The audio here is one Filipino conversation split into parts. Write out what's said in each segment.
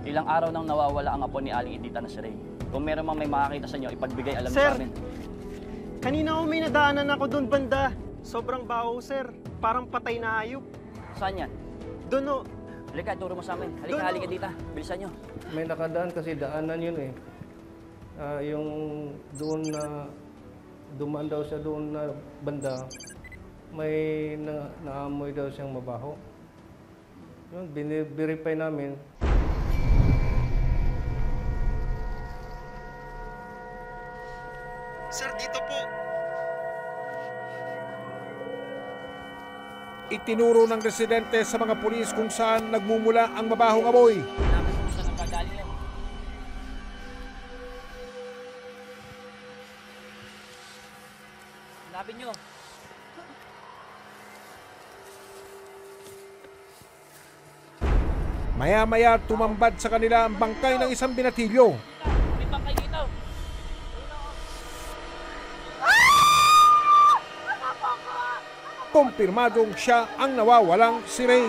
Ilang araw nang nawawala ang apo ni Aling Edita na si Ray. Kung meron mang may makakita sa inyo, ipagbigay alam niyo sa amin. Kanina ko may nadaanan ako doon banda. Sobrang baho, sir. Parang patay na hayop. Saan yan? Doon o. Halika, turo mo sa amin. Halika, halika dito. Bilisan nyo. May nakadaan kasi daanan yun eh. Yung doon na dumaan daw siya doon na banda, may naamoy daw siyang mabaho. Yun, binirify namin. Sir, dito po. Itinuro ng residente sa mga pulis kung saan nagmumula ang mabahong amoy. Hanapin mo kung saan nagkagaling yan. Hanapin nyo. Maya-maya tumambad sa kanila ang bangkay ng isang binatilyo. May bangkay dito. Kumpirmadong siya ang nawawalang si Ray.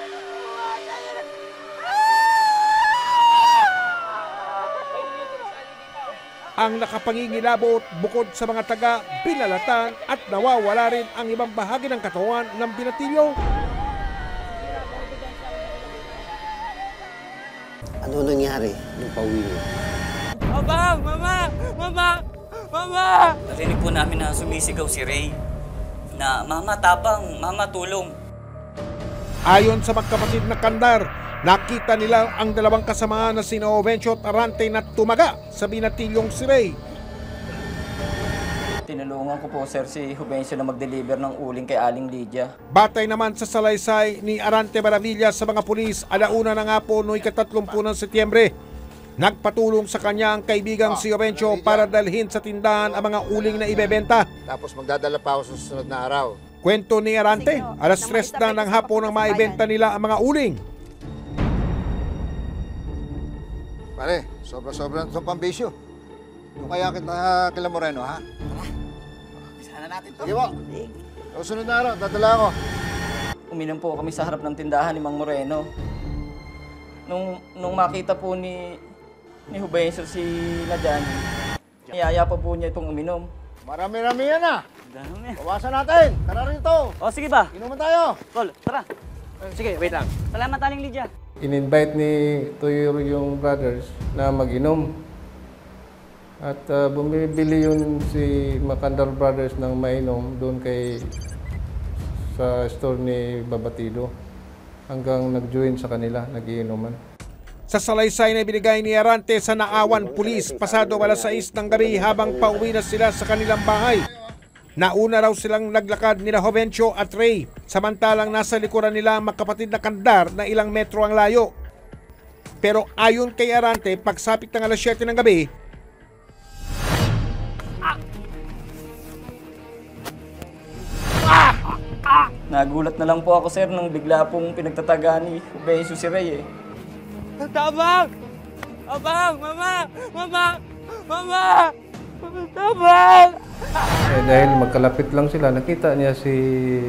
Ang nakapangingilabot bukod sa mga taga binalatan at nawawala rin ang ibang bahagi ng katawan ng binatilyo. Ano nangyari nung pauwi mo? Abang! Mama! Mama! Mama! Narinig po namin na sumisigaw si Ray na, "Mama, tabang! Mama, tulong!" Ayon sa magkapatid na Kandar, nakita nila ang dalawang kasamaan na sina Ovencio at Arante na tumaga sa binatilyong si Ray. Tinulungan ko po, sir, si Juvencio na mag-deliver ng uling kay Aling Lydia. Batay naman sa salaysay ni Arante Maravilla sa mga pulis, alauna na nga po noong 30 ng Setyembre. Nagpatulong sa kanya ang kaibigang si Ovencio para dalhin sa tindahan ang mga uling na ibebenta. Tapos magdadala pa ako sa susunod na araw. Kwento ni Arante, alas 3 na ng hapon nang maibenta nila ang mga uling. Pare, sobra-sobra itong pambisyo. Yung kaya kita kila Moreno, ha? Sana natin to. Sige po. Sa susunod na araw, dadala ako. Uminom po kami sa harap ng tindahan ni Mang Moreno. Nung makita po ni Juvencio si Nadjani, niyaya pa po niya itong uminom. Marami-rami yan, ha? Dami. Bawasan natin. Tara rito. O, sige ba? Inuman tayo. Tol, tara. Sige, wait lang. Salamat, Aling Lydia. In-invite ni Tuyero yung brothers na mag-inom. At bumibili yun si Macandar Brothers ng mainom doon sa store ni Babatido. Hanggang nag-join sa kanila, nag-iinuman. Sa salaysay na binigay ni Arante sa Naawan Pulis, pasado alas 6 ng gabi habang pauwi na sila sa kanilang bahay. Nauna raw silang naglakad nila Juvencio at Ray, samantalang nasa likuran nila ang magkapatid na Kandar na ilang metro ang layo. Pero ayon kay Arante, pagsapit ng alas 7 ng gabi, Nagulat na lang po ako, sir, nung bigla pong pinagtataga ni Juvencio si Ray eh. Tabang! Abang! Mama! Mama! Mama! Tabang! Dahil magkalapit lang sila, nakita niya si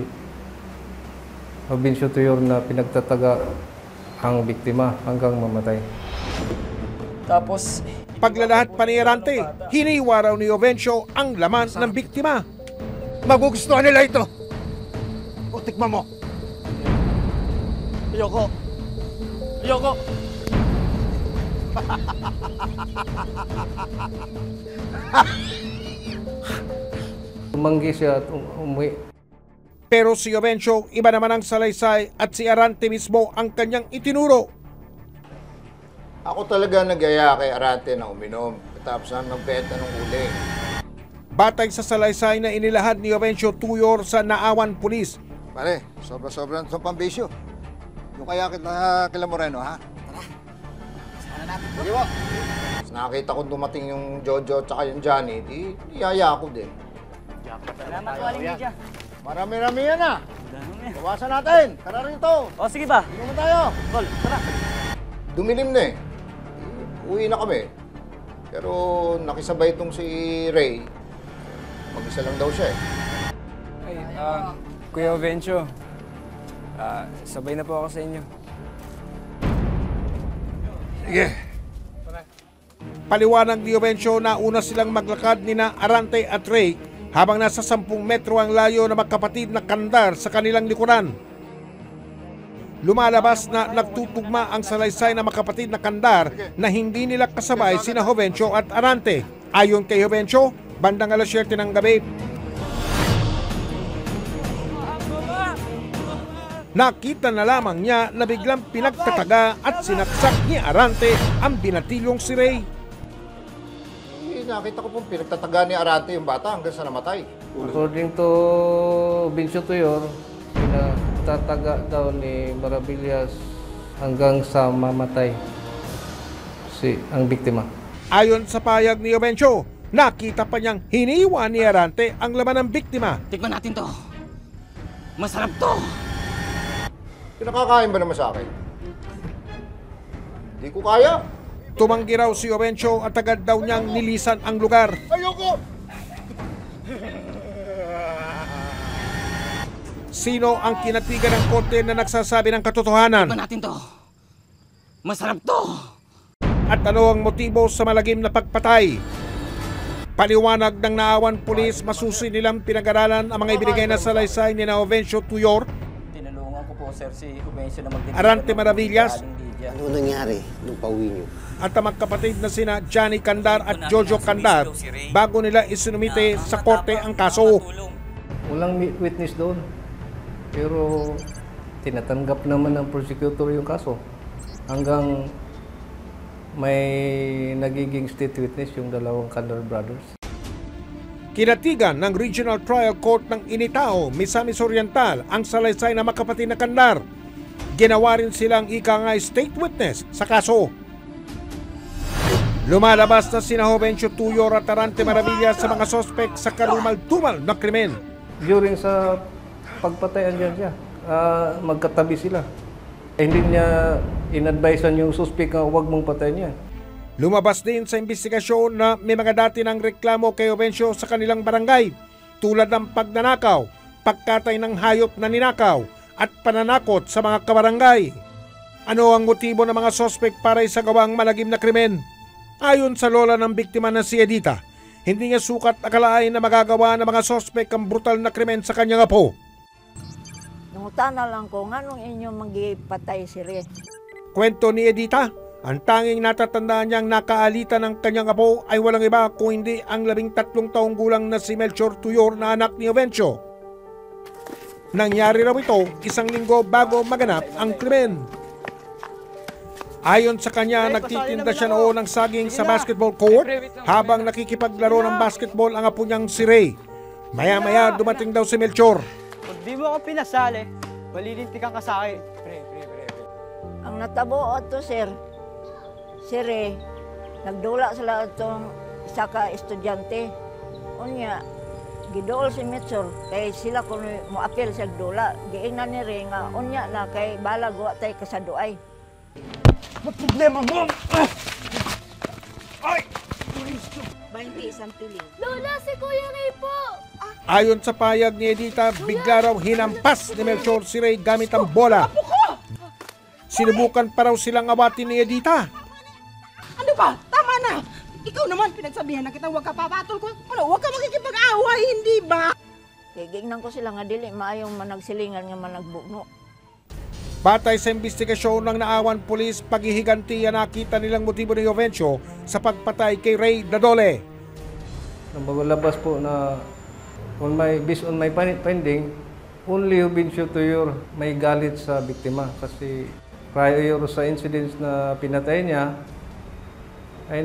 Juvencio Tuyor na pinagtataga ang biktima hanggang mamatay. Tapos, paglalahat pa ni Arante, hiniwa raw ni Juvencio ang laman ng biktima. Magugustuhan nila ito. O, tikman mo. Ayoko! Ayoko! Tumanggi siya at umuwi. Pero si Juvencio, iba naman ang salaysay at si Arante mismo ang kanyang itinuro. Ako talaga nag-aya kay Arante na uminom. Tapos na nagbenta ng uling. Batay sa salaysay na inilahad ni Juvencio Tuyor sa Naawan Pulis, Pare, sobra-sobra itong pambisyo. Yung kaya kita kila Moreno, ha? Sana natin to. Sige po. Tapos nakakita ko dumating yung Jojo at yung Johnny, di niyaya ako din. Salamat po, Aling Lydia. Marami-rami yan, ha? Dami. Bawasan natin. Tara rito. O, sige ba? Inuman tayo. Tol, tara. Dumilim na eh. Uwi na kami. Pero nakisabay itong si Ray. Mag-isa lang daw siya eh. Ay, Kuya Ovencio, sabay na po ako sa inyo. Paliwanag ni Jovencio na una silang maglakad nina Arante at Ray habang nasa 10 metro ang layo na magkapatid na Kandar sa kanilang likuran. Lumalabas na nagtutugma ang salaysay na magkapatid na Kandar na hindi nila kasabay sina Jovencio at Arante. Ayon kay Jovencio, bandang alas 7 ng gabi, nakita na lamang niya na biglang pinagtataga at sinaksak ni Arante ang binatilyong si Ray. Nakita ko pong pinagtataga ni Arante yung bata hanggang sa namatay. According to Bencio Tuyor, pinagtataga daw ni Maravillas hanggang sa mamatay ang biktima. Ayon sa payag ni Jovencio, nakita pa niyang hiniwa ni Arante ang laman ng biktima. Tikman natin to. Masarap to. Pinakakain ba naman sa akin? Hindi ko kaya. Tumanggi raw si Jovencio at agad daw niyang nilisan ang lugar. Ayoko! Sino ang kinatigan ng korte na nagsasabi ng katotohanan? Tikman natin to. Masarap to. At ano ang motibo sa malagim na pagpatay? Paliwanag ng naawan pulis, masusi nilang pinag-aralan ang mga ibinigay na salaysay ni Jovencio Tuyor, Tinulungan ko po sir si Jovencio na magdidikit. Arante Maravillas, Ano nangyari nung pauwi niyo? at ang magkapatid na sina Johnny Kandar at Jojo Kandar bago nila isinumite sa korte ang kaso. Walang witness doon. Pero tinatanggap naman ng prosecutor yung kaso. Hanggang may nagiging state witness yung dalawang Kandar brothers. Kinatigan ng Regional Trial Court ng Initao, Misamis Oriental ang salaysay na magkapatid na Kandar. Ginawa rin silang ika-nga state witness sa kaso. Lumalabas na sina Jovencio Tuyor at Arante Maravillas sa mga sospek sa karumal-dumal na krimen. During sa pagpatayan siya, magkatabi sila. Hindi niya in-advisean yung suspect na huwag mong patayin yan. Lumabas din sa investigasyon na may mga dati ng reklamo kay Jovencio sa kanilang barangay, tulad ng pagnanakaw, pagkatay ng hayop na ninakaw, at pananakot sa mga kabarangay. Ano ang motibo ng mga sospek para isagawang malagim na krimen? Ayon sa lola ng biktima na si Edita, hindi niya sukat akalain na magagawa ng mga sospek ang brutal na krimen sa kanyang apo. Nungutana lang ko, nga nung inyo magipatay si Ray. Kwento ni Edita, ang tanging natatandaan niyang nakaalita ng kanyang apo ay walang iba kung hindi ang 13 taong gulang na si Melchor Tuyor na anak ni Jovencio. Nangyari raw ito 1 linggo bago maganap ang krimen. Ayon sa kanya, nagtitinda siya noon ng saging sa basketball court habang nakikipaglaro ng basketball ang apo niyang si Ray. Maya-maya dumating daw si Melchor. Pag di mo ako pinasali, malilintikan ka sa akin. Ang natabo ato sir, si Ray, nagdula sila itong isa ka estudyante. Unya, gidool si Melchor, kay sila kung mo-appeal sa dula. Giingnan ni Ray nga, unya na kay balag wa tay kasaduay. Problema mo! Ay! 20 isang piling. Lola, si Kuya Ray po! Ayon sa payag ni Edita, bigla raw hinampas ni Melchor si Ray gamit ang bola. Sinubukan pa raw silang awatin ni Edita. Ano ba? Tama na! Ikaw naman, pinagsabihan na kita, huwag ka papatol ko. Ano, huwag ka makikipag-away, hindi ba? Gignan ko sila nga dili, maayong managsilingan nga managbugno. Batay sa investigasyon ng naawan pulis, paghihiganti nakita nilang motibo ni Jovencio sa pagpatay kay Ray Dadole. Nang magalabas po na based on my finding, only Jovencio Tuyor may galit sa biktima kasi prior sa incidents na pinatay niya ay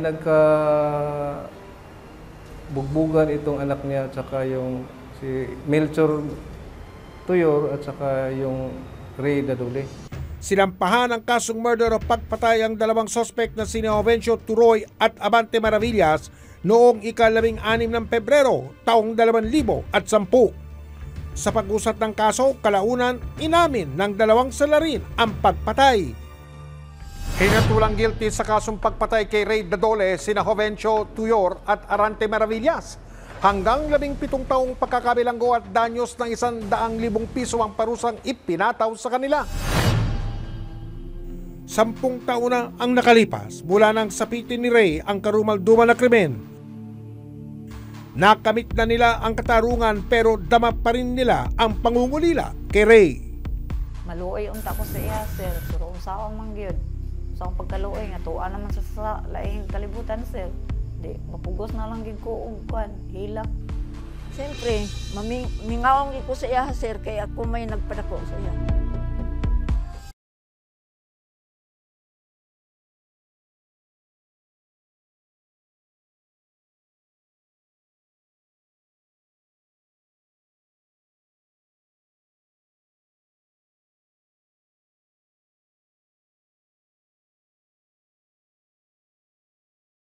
nagka-bugbugan itong anak niya at saka yung si Melchor Tuyor at saka yung Ray Dadole. Sinampahan ang kasong murder o pagpatay ang dalawang sospek na sina Jovencio Turoy at Abante Maravillas noong ika-16 ng Pebrero taong 2010. Sa pag-usat ng kaso, kalaunan inamin ng dalawang salarin ang pagpatay. Hinatulang guilty sa kasong pagpatay kay Ray Dadole sina Jovencio Tuyor at Arante Maravillas. Hanggang 17 taong pagkakabilanggo at danyos ng 100,000 piso ang parusang ipinataw sa kanila. 10 taon na ang nakalipas mula nang sapitin ni Ray ang karumal-dumal na krimen. Nakamit na nila ang katarungan pero dama pa rin nila ang pangungulila kay Ray. Maluoy unta ko sa iya, sir. Pero usawa man gyud. Sa akong pagkaluoy nga tuwa naman sa laing kalibutan, sir. Di mapugos na lang gid ko og kwan, hilak. Siyempre, mingawang ko sa iya, sir, kaya ako may nagpadako sa iya.